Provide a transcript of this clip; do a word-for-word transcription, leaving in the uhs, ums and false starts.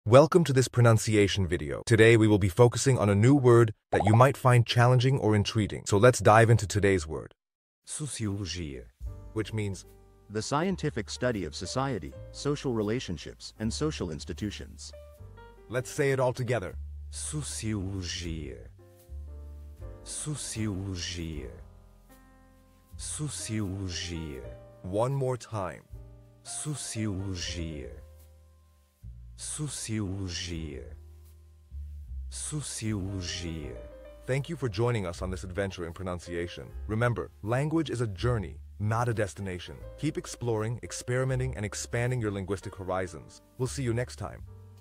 Welcome to this pronunciation video. Today we will be focusing on a new word that you might find challenging or intriguing. So let's dive into today's word. Sociologia, Which means the scientific study of society, social relationships, and social institutions. let's say it all together. Sociologia, Sociologia, Sociologia, One more time. Sociologia, Sociologia, Sociologia. Thank you for joining us on this adventure in pronunciation. Remember, language is a journey, not a destination. Keep exploring, experimenting, and expanding your linguistic horizons. We'll see you next time.